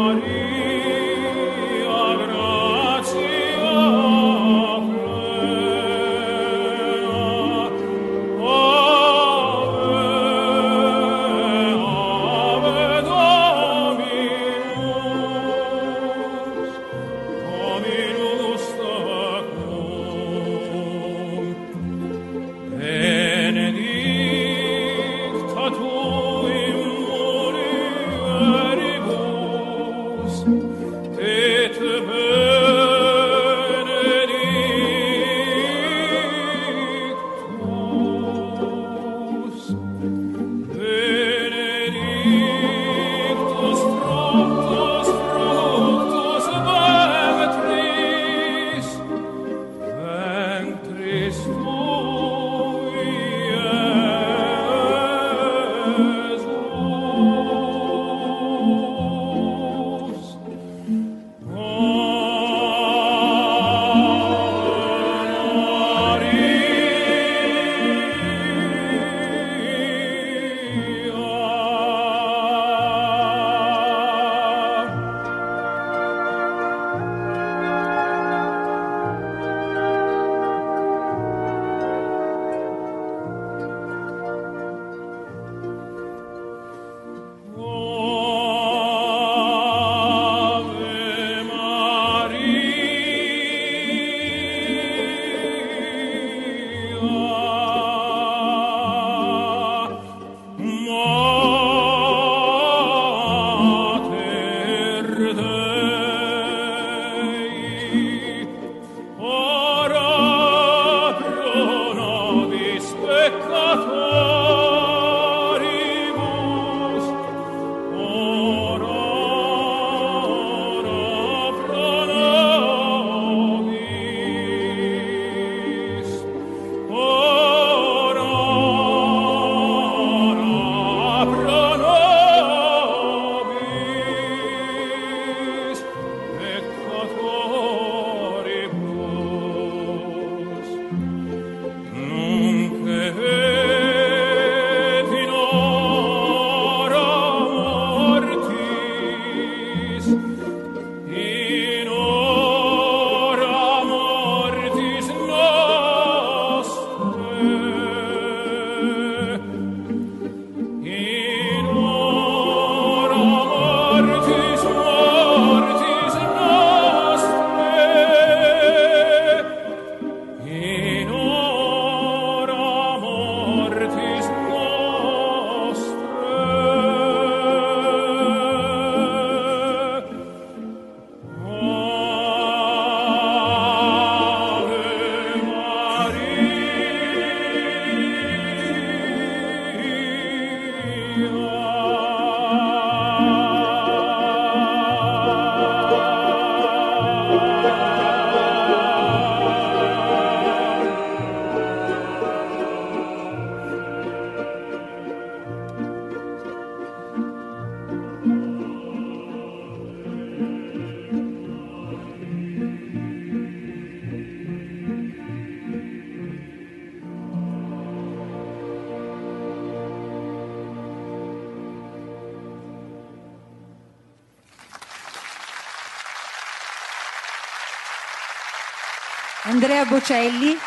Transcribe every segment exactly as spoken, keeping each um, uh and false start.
Andrea Bocelli,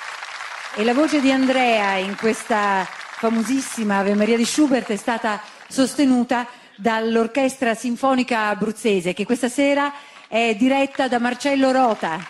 e la voce di Andrea in questa famosissima Ave Maria di Schubert è stata sostenuta dall'Orchestra Sinfonica Abruzzese, che questa sera è diretta da Marcello Rota.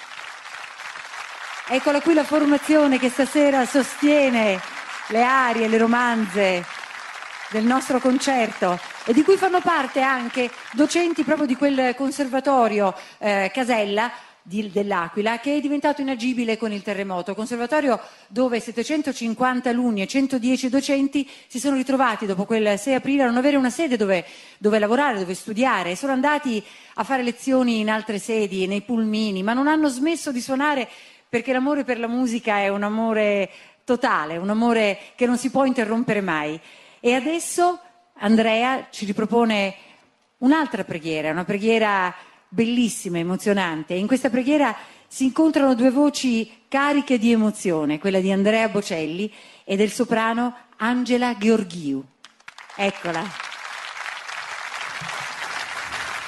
Eccola qui la formazione che stasera sostiene le arie, le romanze del nostro concerto, e di cui fanno parte anche docenti proprio di quel conservatorio eh, Casella di, dell'Aquila, che è diventato inagibile con il terremoto. Conservatorio dove settecentocinquanta alunni e centodieci docenti si sono ritrovati dopo quel sei aprile a non avere una sede dove, dove lavorare, dove studiare, e sono andati a fare lezioni in altre sedi, nei pulmini, ma non hanno smesso di suonare, perché l'amore per la musica è un amore totale, un amore che non si può interrompere mai. E adesso Andrea ci ripropone un'altra preghiera, una preghiera bellissima, emozionante. In questa preghiera si incontrano due voci cariche di emozione, quella di Andrea Bocelli e del soprano Angela Gheorghiu. Eccola.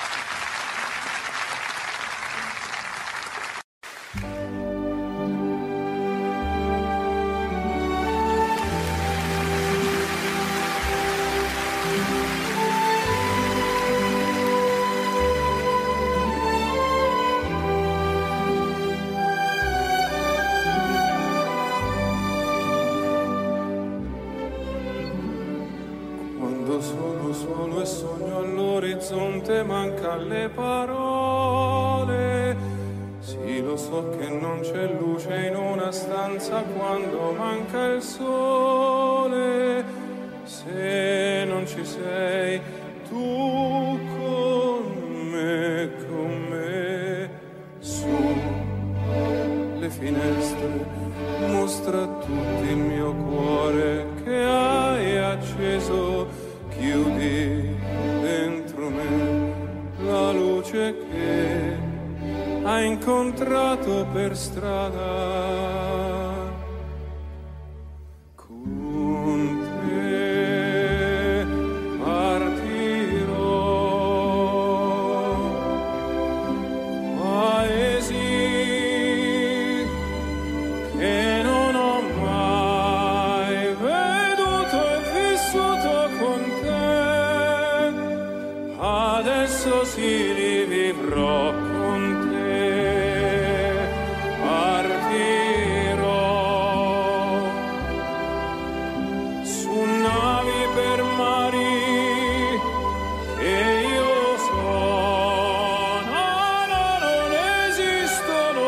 all'orizzonte mancan le parole. Sì, lo so che non c'è luce in una stanza quando manca il sole. Se non ci sei tu con me, con me, su le finestre mostra a tutti il mio cuore che hai acceso, chiudi dentro me la luce che hai incontrato per strada. Con te partirò, paesi che non ho mai veduto e vissuto con te, adesso si rivivrò con te, partirò su navi per mari che io lo so, no, no, non esistono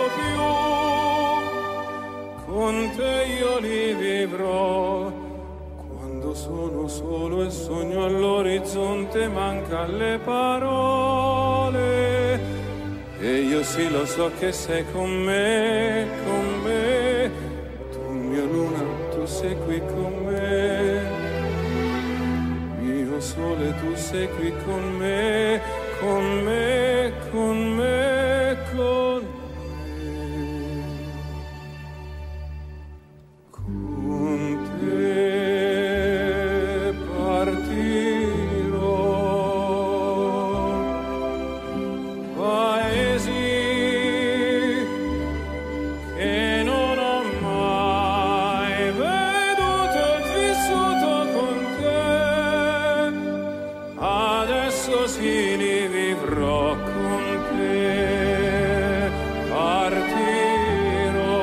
più, con te io li vivrò. Quando sono solo e sogno all'orizzonte mancan le parole, e io sì lo so che sei con me, con me, tu mia luna, tu sei qui con me, mio sole, tu sei qui con me, con me, con me, con me. Con te partirò, paesi che non ho mai veduto e vissuto con te, adesso si rivivrò con te, partirò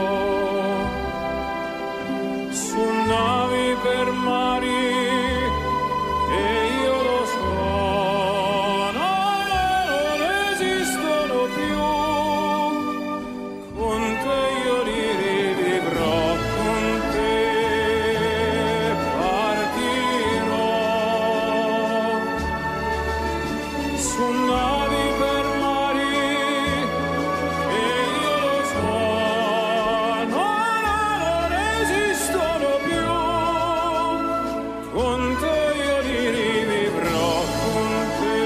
su navi per mari che io lo so, no, no, non esistono più, con te io li rivivrò, con te partirò su navi per mari che io lo so, no, no, non esistono più, con te io li rivivrò, con te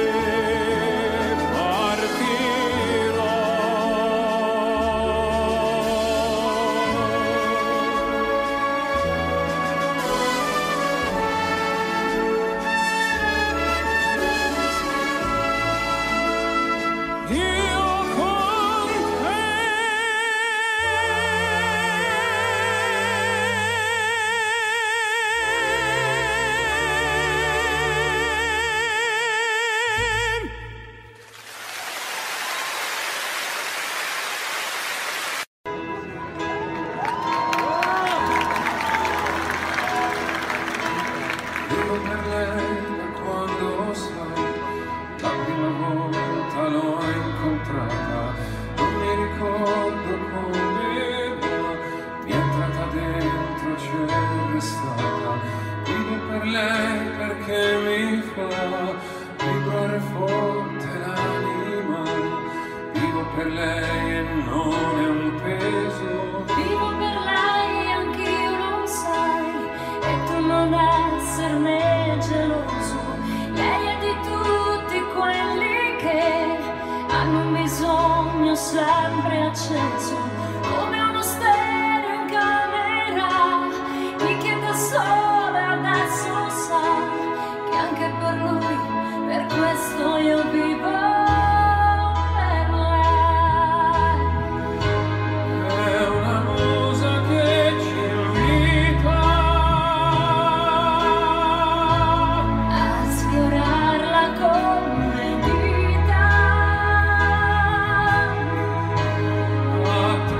partirò. Io con Vivo per lei da quando, sai, la prima volta l'ho incontrata, non mi ricordo come, ma mi è entrata dentro, c'è restata. Vivo per lei perché mi fa vibrare forte l'anima, vivo per lei e non è un peso. Vivo per lei, anch'io lo sai, e tu non esserne geloso. Lei è di tutti quelli che hanno un bisogno sempre acceso, come uno stereo in camera. Chi chiede solo adesso sa che anche per lui, per questo io vivo per lei. È una musa che ci invita A sfiorarla con le dita, a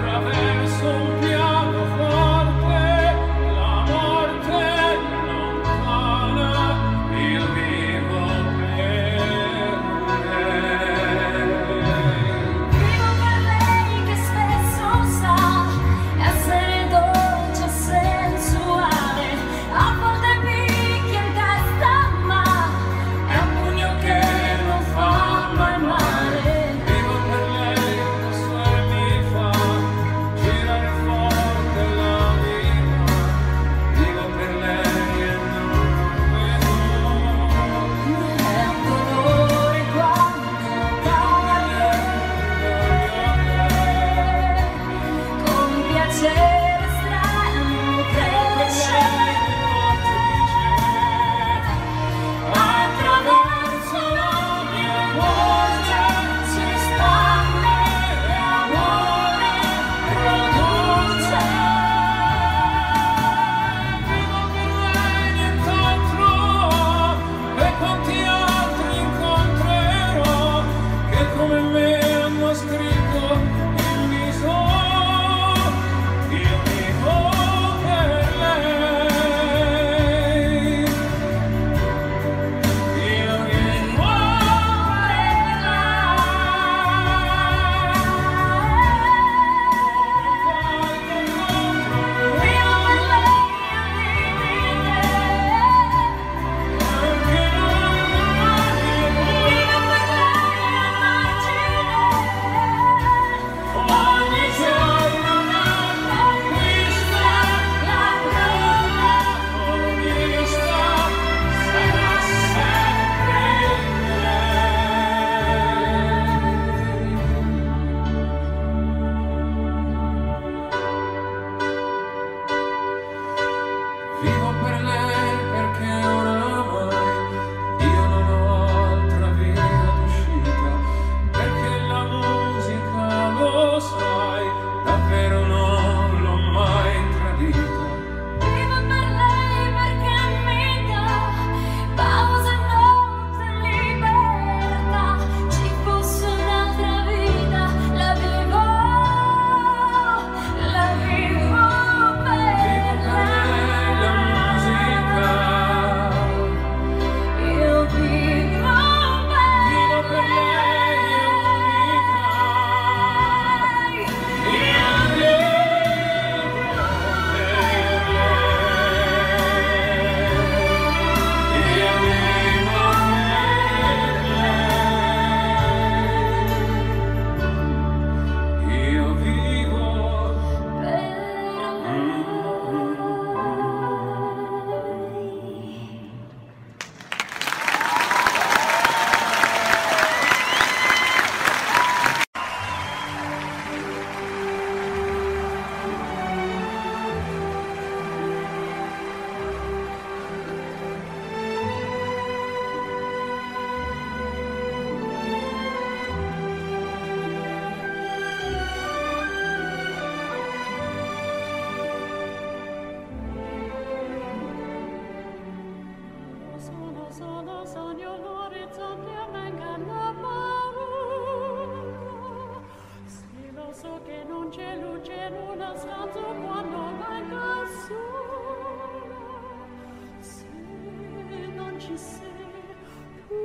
sogno l'orizzonte manca la parola. Sì, lo so che non c'è luce in una stanza quando manca sola. Se non ci sei tu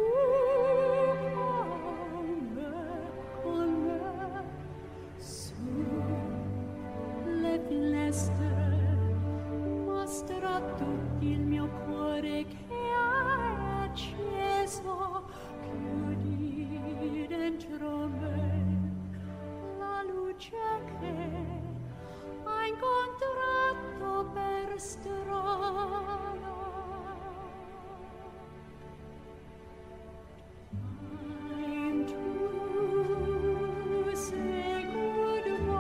con me, con me, sulle finestre mostra tutto il mio cuore che hai acceso, chiudi dentro me la luce che hai incontrato per strada. Time to say goodbye.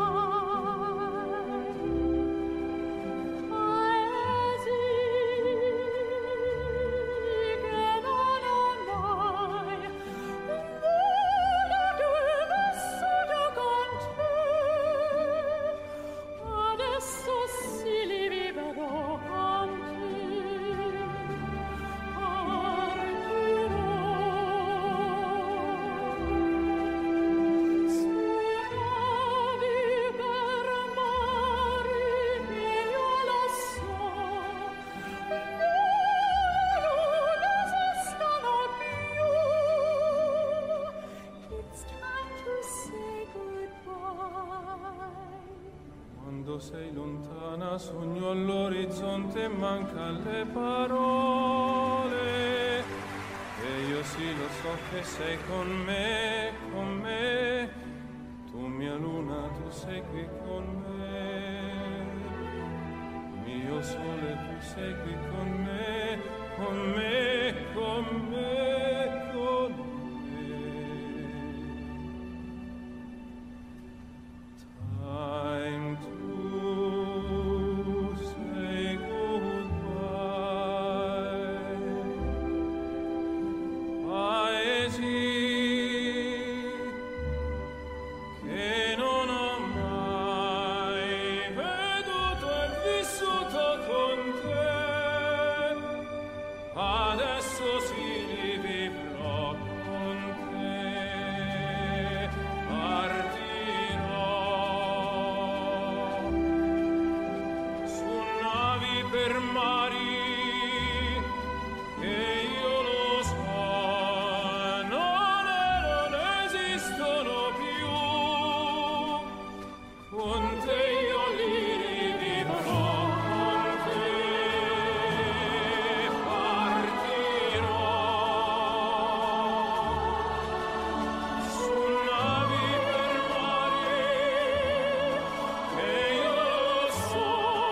Quando sei lontana sogno all'orizzonte manca le parole e io sì lo so che sei con me, con me, tu mia luna, tu sei qui con me, mio sole, tu sei qui con me, con me, con me, con me. Time to say goodbye. Paesi che non ho mai veduto e vissuto con te, adesso si rivivrò con te. Partirò su navi per mari che io lo so non, non esistono più. Con te io li rivivrò, con te partirò su navi per mari che io lo so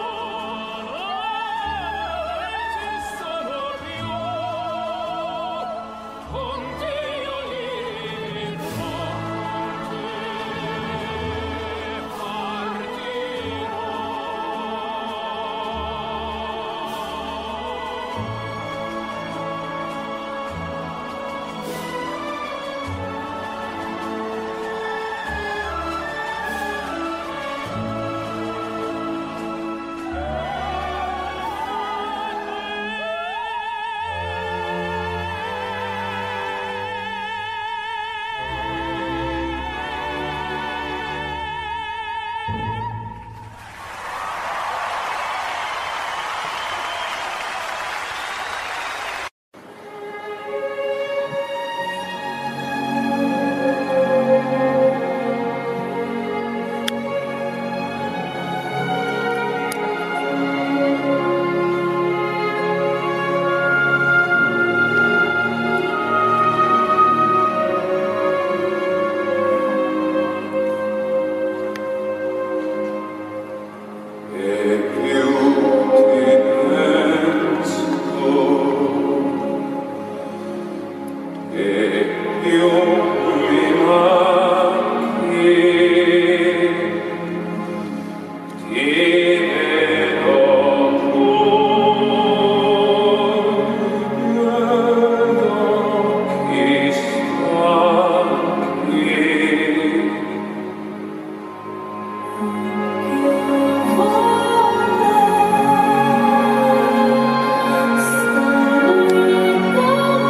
non esistono più. Con te io li rivivrò, con te Oh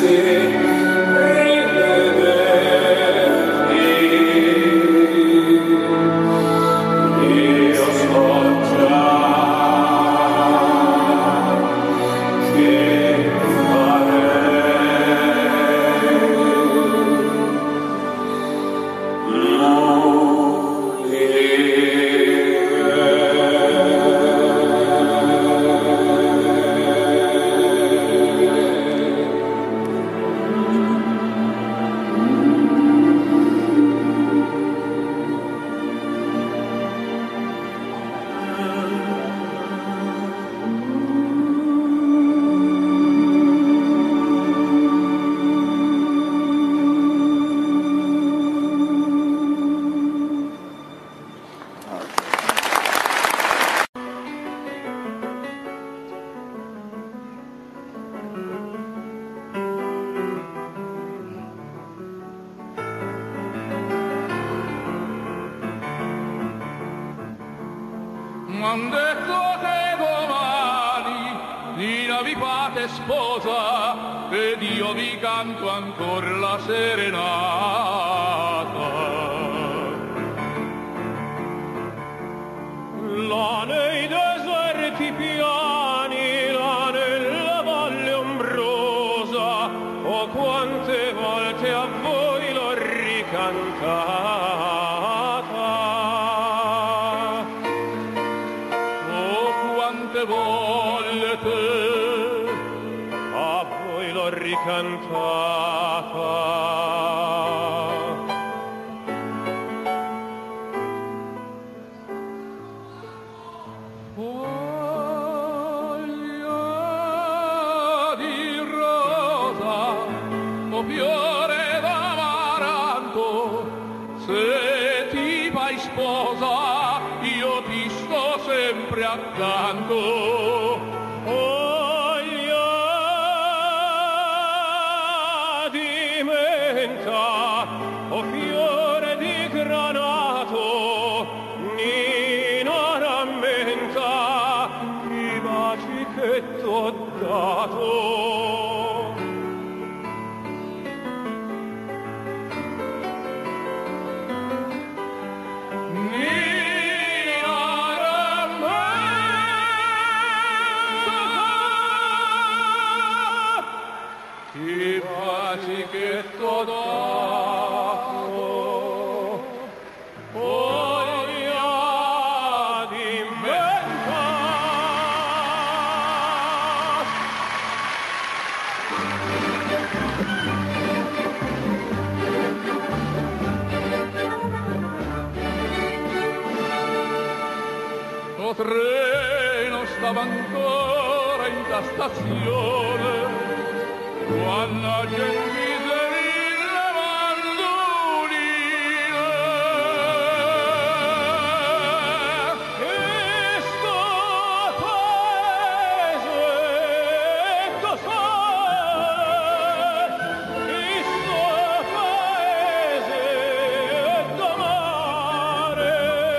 M'han detto che domani Nina vi fate sposa ed io vi canto ancora la serenata. Là nei deserti piani, là nella valle ombrosa, oh quante volte a voi l'ho ricantata. Volte a voi l'ho ricantata. Foglia di rosa, o fiore d'amaranto, se ti fai sposa io ti sto sempre accanto. O fiore di granato, Nina rammenta i baci che t'ho dato. Nina rammenta i baci che t'ho dato. Lo treno stava ancora in ta stazione quando la gente le mandoline e sto paese cos'è? E sto paese domare.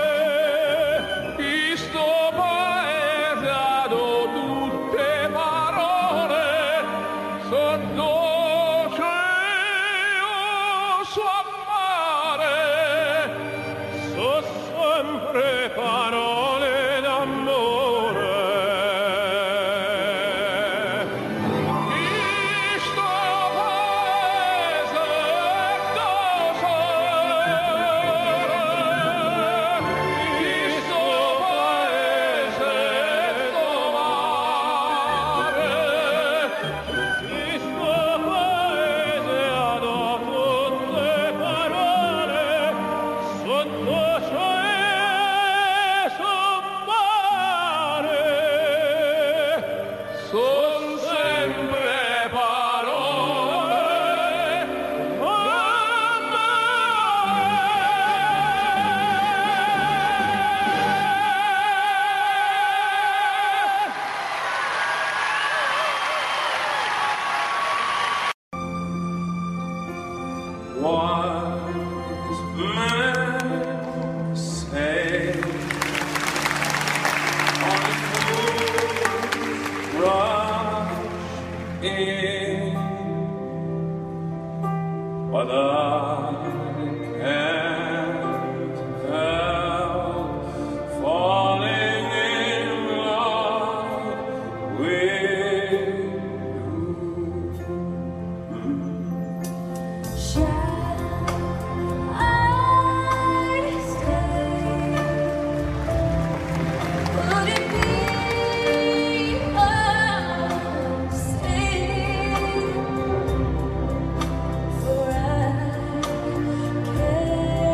Sto paese ha tutte parole sotto cielo su mare, so sempre parole d'amore. Sto paese cos'è? Sto paese domare. Sto paese ha tutte parole sotto cielo su mare. Son sempre parole Wise men say only fools rush in, but I can't help falling in love with you. Shall I stay? Would it be a sin? For I can't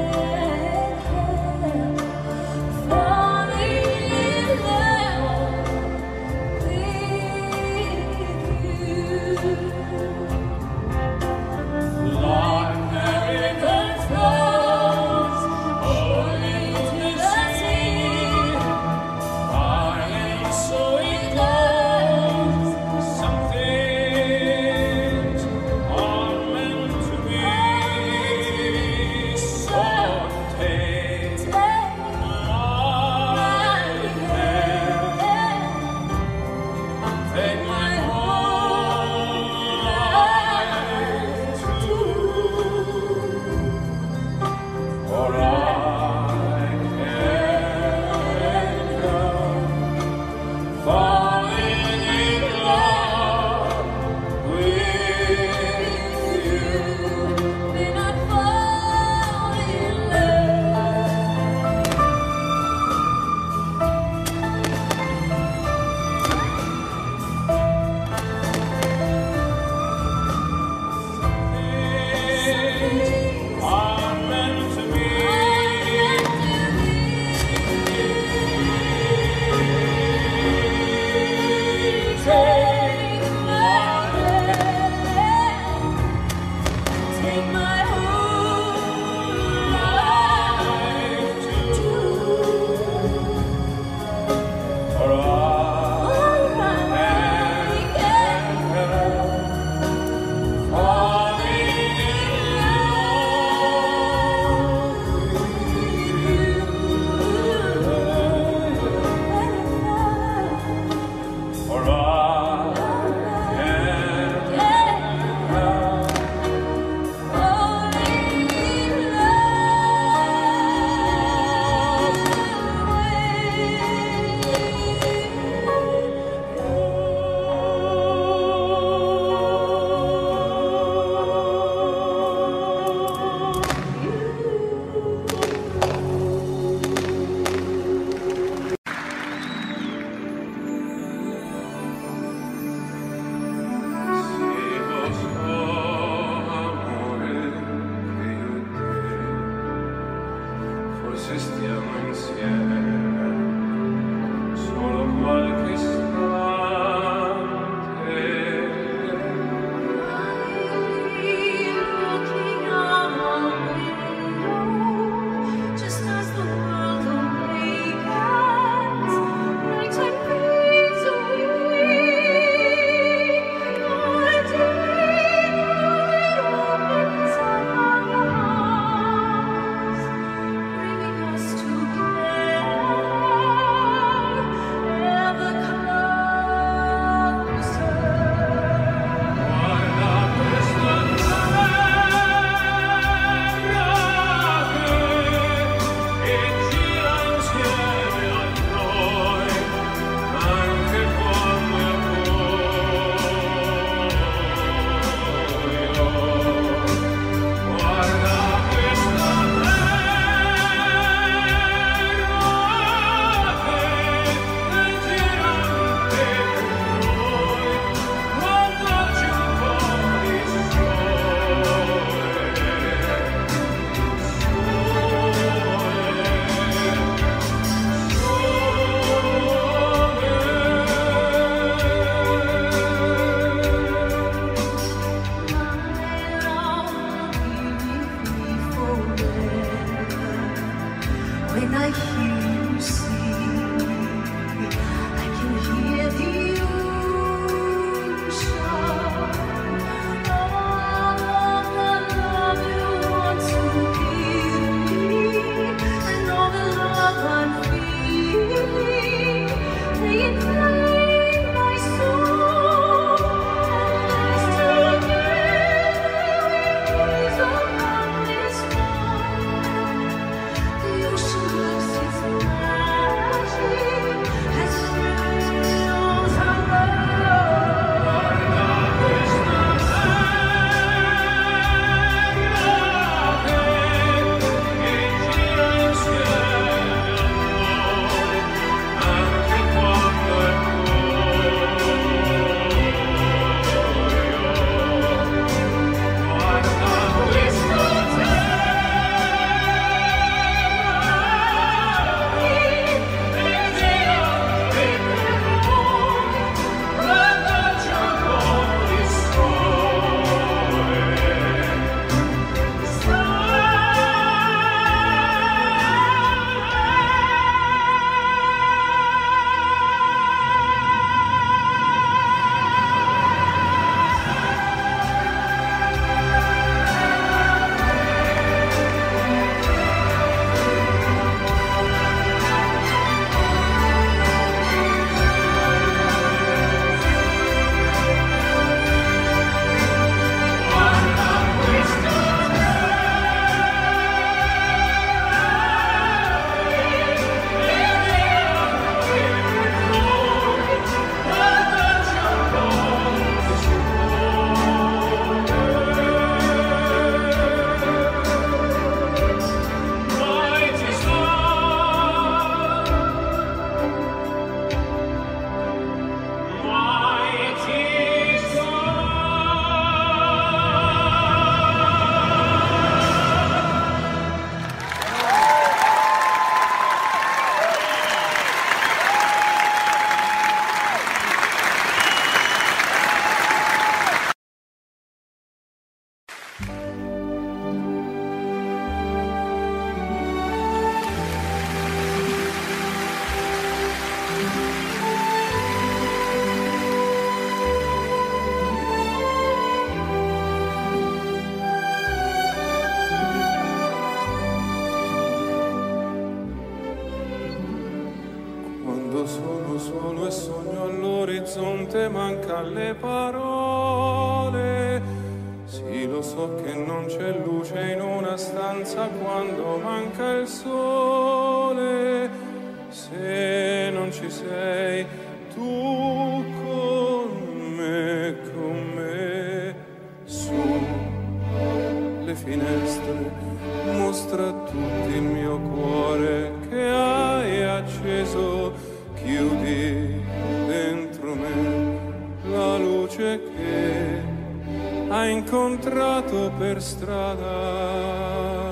Quando sono solo e sogno all'orizzonte mancan le parole. Sì, lo so che non c'è luce in una stanza quando manca il sole. Se non ci sei tu con me, con me, su le finestre mostra a tutti il mio cuore che hai acceso, chiudi dentro me la luce che hai incontrato per strada.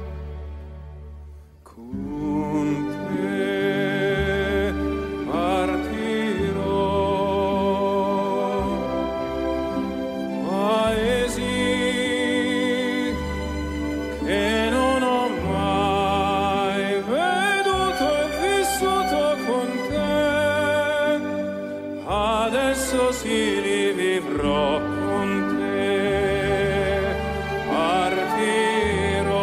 Con te partirò, paesi che non ho mai veduto e vissuto con te, adesso sì li vivrò con te, partirò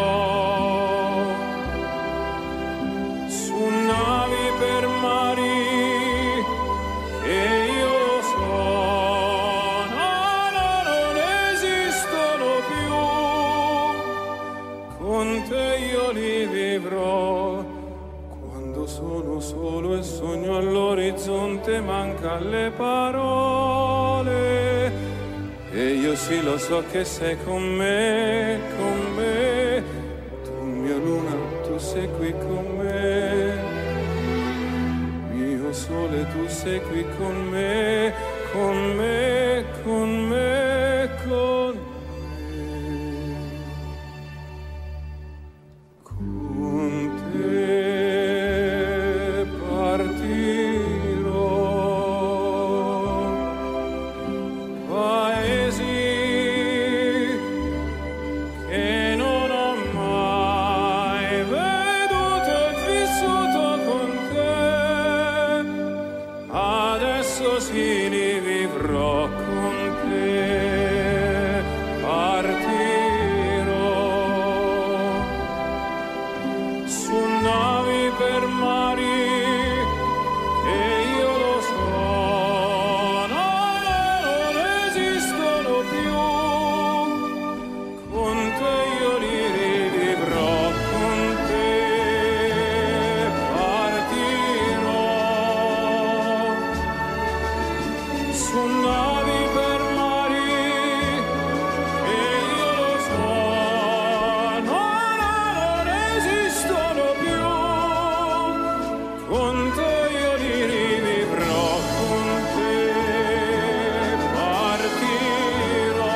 su navi per mari che io lo so, no, no, non esistono più. Con te io li vivrò. Quando sono solo e sogno all'orizzonte mancan le parole. E io sì lo so che sei con me, con me. Tu mia luna, tu sei qui con me. Mio sole, tu sei qui con me, con me, con me, con me. Con te partirò, paesi che non ho mai veduto e vissuto con te, adesso sì li vivrò con te, partirò su navi per mari che io lo so, no, no, non esistono più. Con te io li rivivrò, con te partirò su navi per mari che io lo so, no, no, non esistono più. Con te io li rivivrò, con te partirò.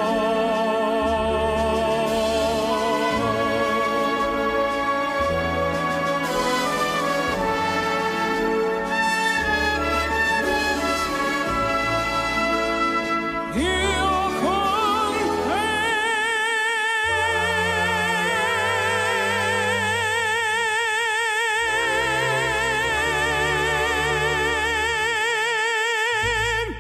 Io con te.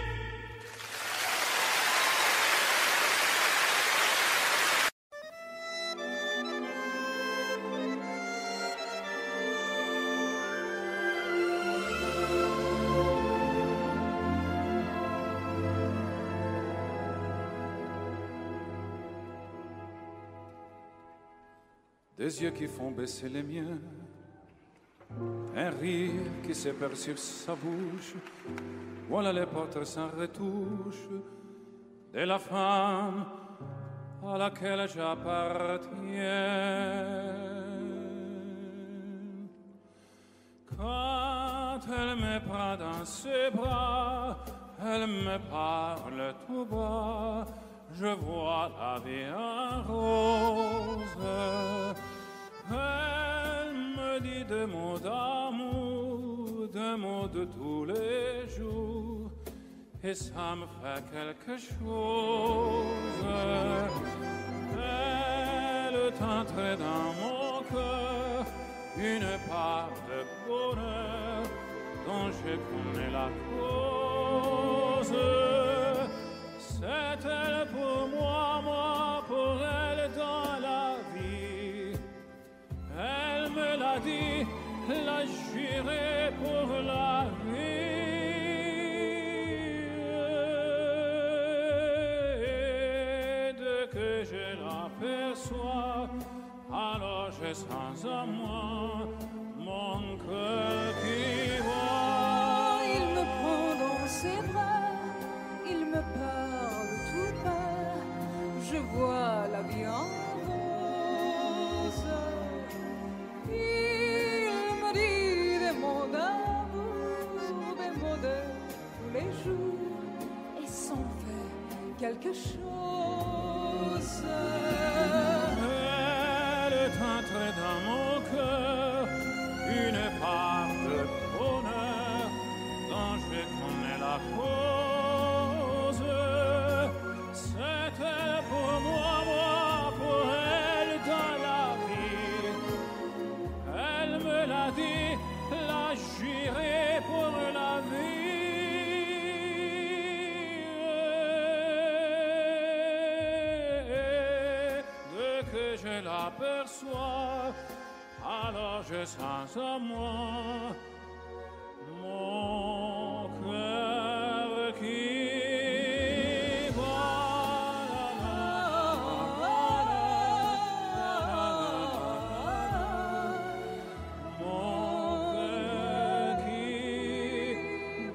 Des yeux qui font baisser les miens, un rire qui s'éperd sur sa bouche, voilà les portraits sans retouche de la femme à laquelle j'appartiens. Quand elle me prend dans ses bras, elle me parle tout bas, je vois la vie en rose. Elle me dit des mots d'amour, des mots de tous les jours, et ça me fait quelque chose. entré dans mon cœur une part de bonheur dont je connais la cause. C'est elle pour moi, moi pour elle dans la vie. Elle me l'a dit, la juré pour la vie. Et dès que je l'aperçois, alors je sens en moi mon cœur qui bat. Il me prend dans ses bras, il me parle tout bas, je vois la vie en rose. Il me dit des mots d'amour, des mots de tous les jours, et sans faire quelque chose. Elle est entrée dans mon cœur une part de bonheur dont je connais la cause. C'était pour moi, moi pour elle dans la vie. Elle me l'a dit, l'a juré pour la vie. Dès que je l'aperçois, alors je sens en moi mon cœur qui bat. Mon cœur qui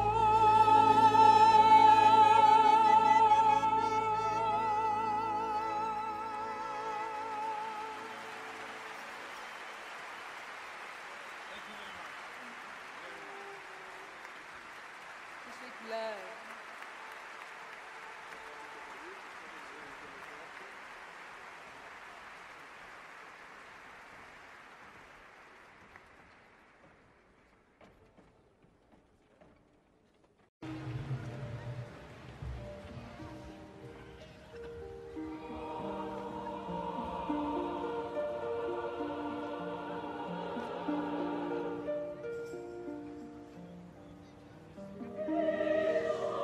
Je suis claire. Thank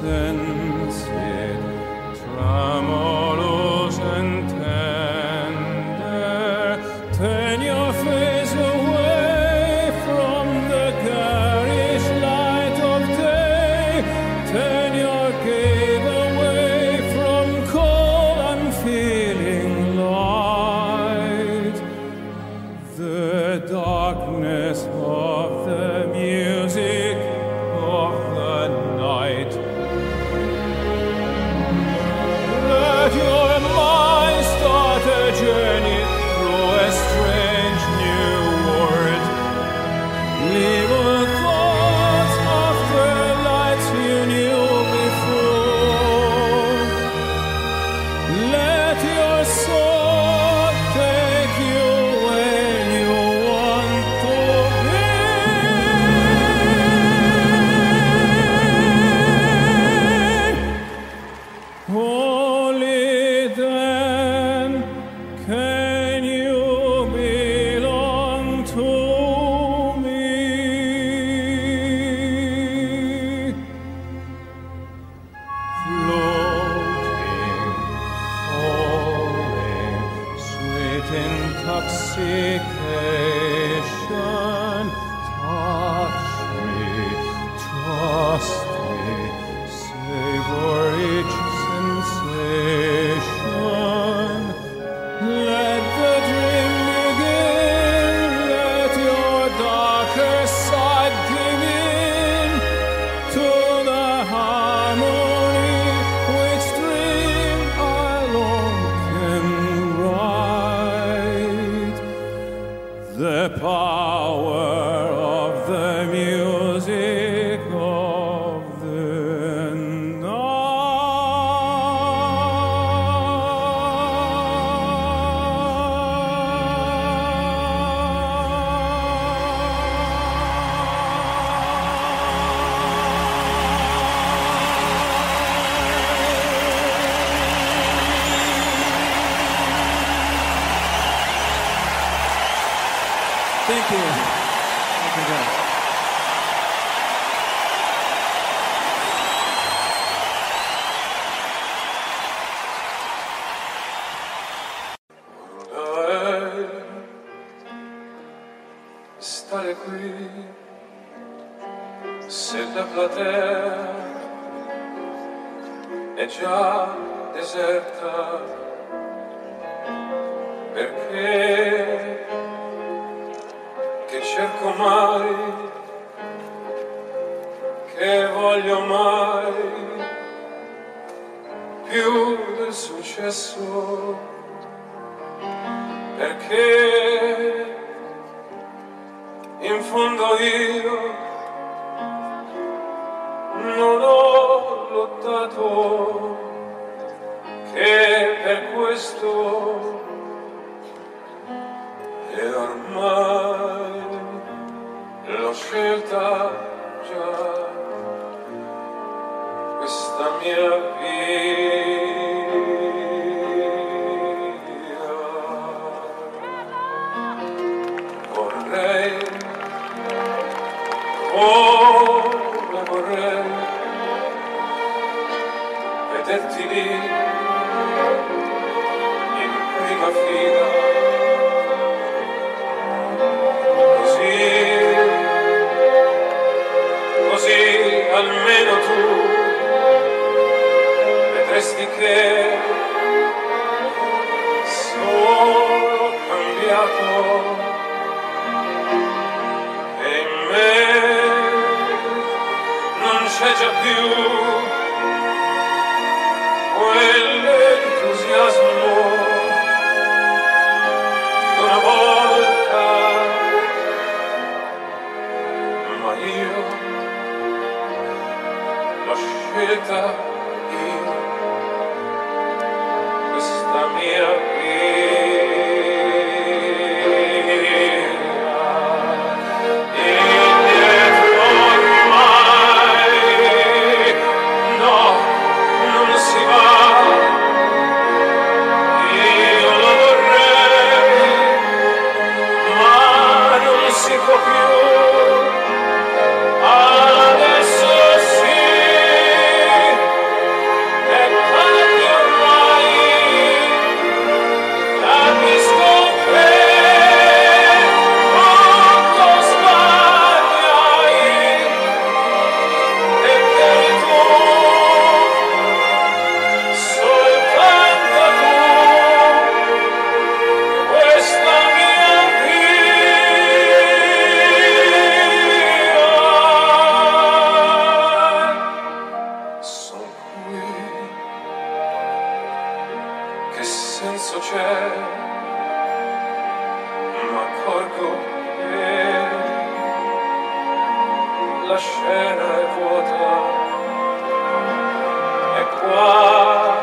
sensi tremulous and tender, turn your face away from the garish light of day, turn your gaze away from cold unfeeling light. The darkness of the music of the night. Let your mind start a journey through a strange new world. Leave all thoughts after lights you knew before. Let your soul take you where you want to be. Only then can you belong to me. Floating, falling, sweet intoxication. Touch me, trust me, savor each sensation. Let the dream begin, let your darker side give in to the harmony which dream alone can write. The power of the music of the Thank you. Thank you, guys. Vorrei stare qui se la platea è già deserta, perché che cerco mai, che voglio mai più del successo, perché in fondo io non ho lottato che per questo, e ormai l'ho scelta già questa mia via. Vorrei, come vorrei vederti lì in prima fila, così, così almeno tu vedresti che sono cambiato e in me non c'è già più quell'entusiasmo d'una volta, ma io l'ho scelta io, questa mia via. Indietro ormai, no, non si va. Io lo vorrei, ma non si può più. Adesso sì, senso c'è, ma accorgo che la scena è vuota, e qua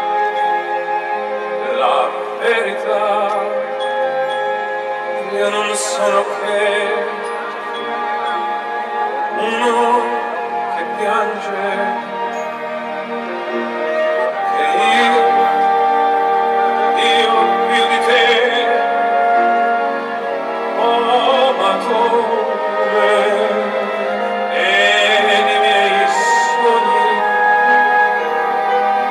la verità, io non sono che uno che piange, che io, io più di te ho amato e nei miei sogni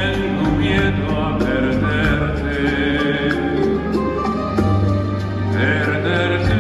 tengo miedo a perderte, perderte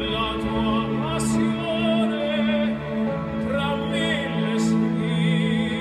La tua passione tra mille stile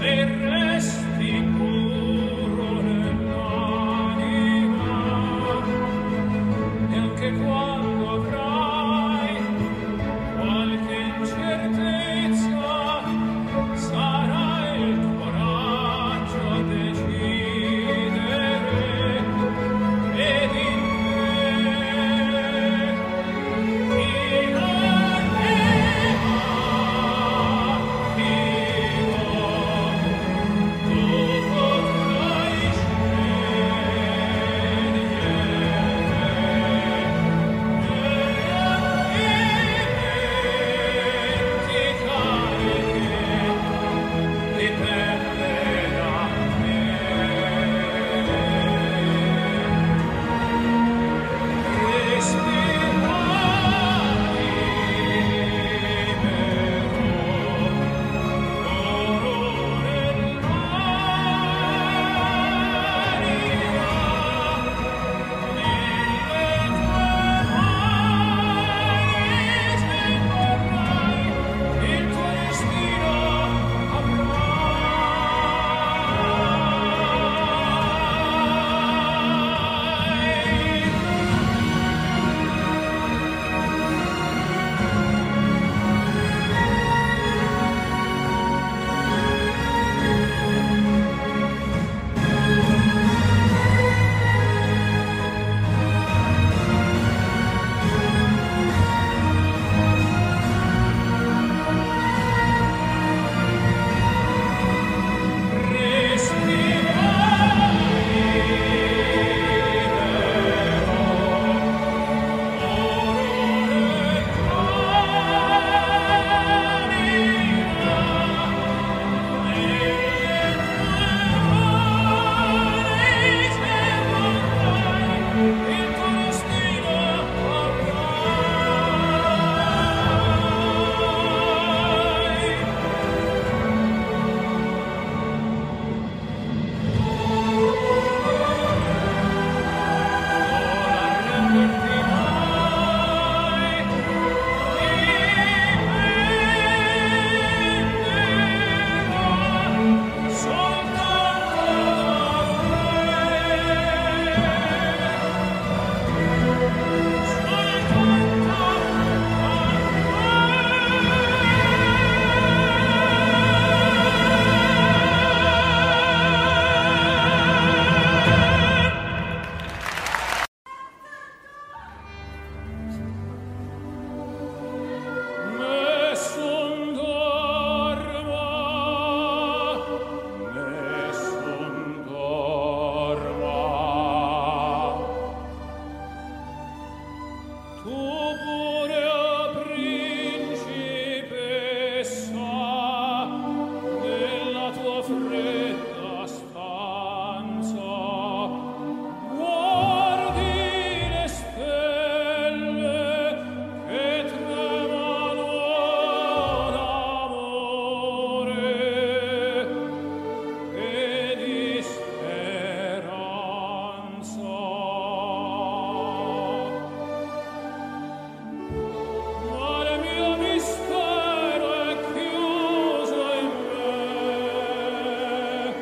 me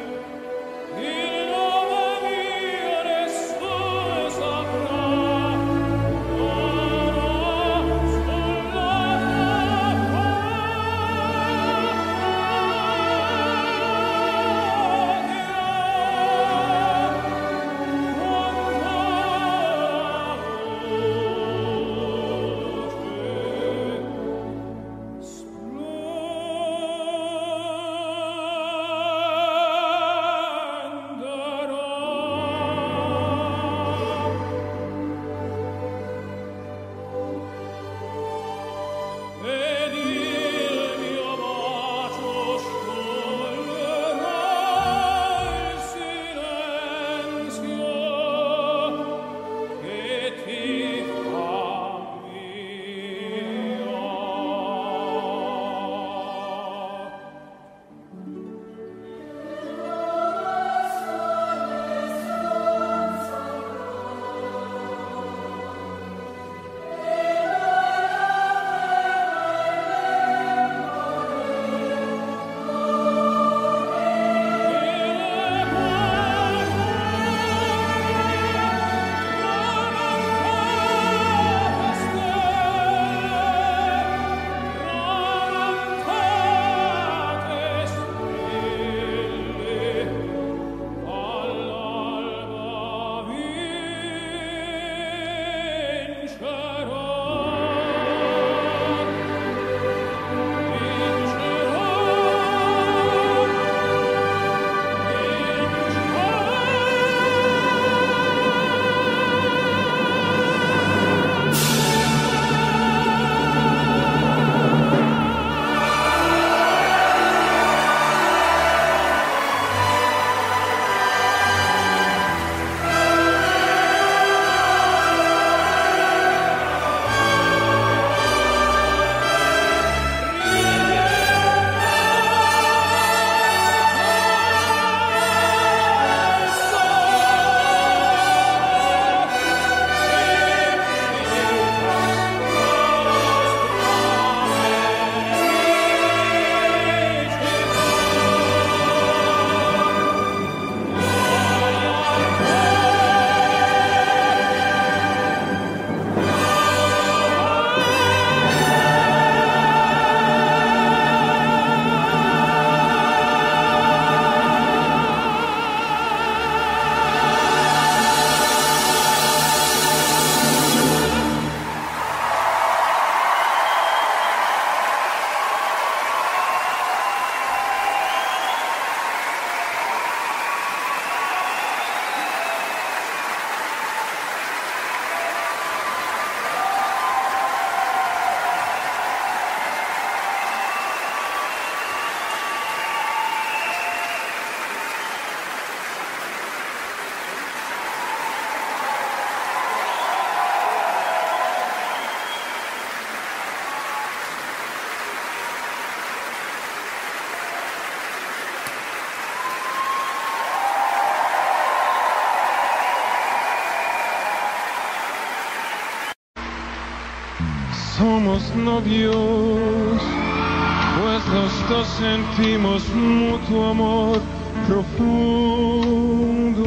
Somos novios, pues los dos sentimos mutuo amor profundo.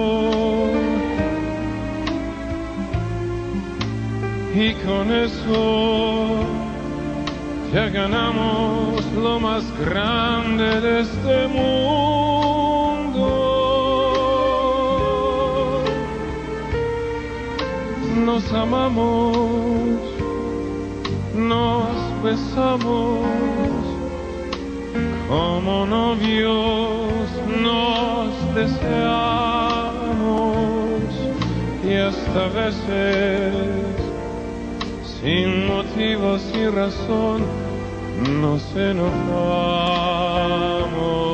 Y con eso ya ganamos lo más grande de este mundo. Nos amamos, nos besamos, como novios nos deseamos, y hasta veces sin motivos y razón nos enojamos.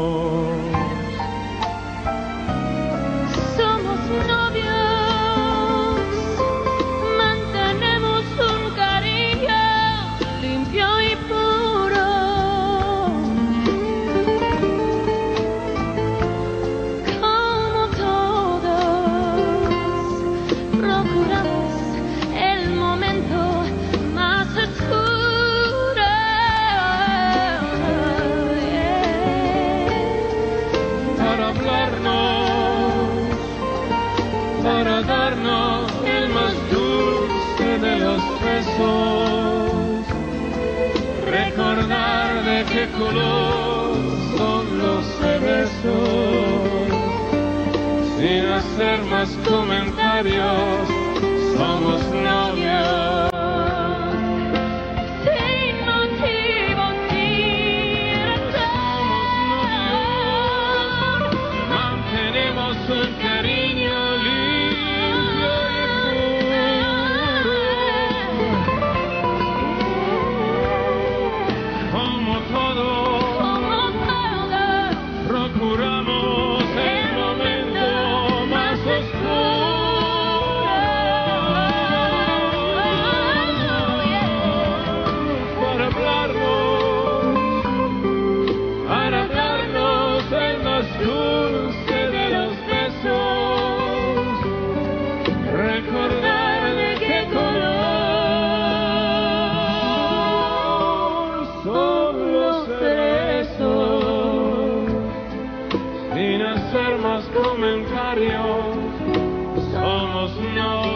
Somos novios, mantenemos un cariño limpio y puro. Como todos, procuramos el momento más oscuro, Para hablarnos, para darnos el más dulce de los besos, recordar de qué color son los cerezos, sin hacer más comentarios, somos novios. sin motivo ni razón. Mantenemos un cariño limpio y puro. Como todo, Como todos, procuramos el momento más oscuro para hablarnos, para darnos el más dulce de los besos, recordar de qué color son los cerezos, sin hacer más comentarios, somos novios.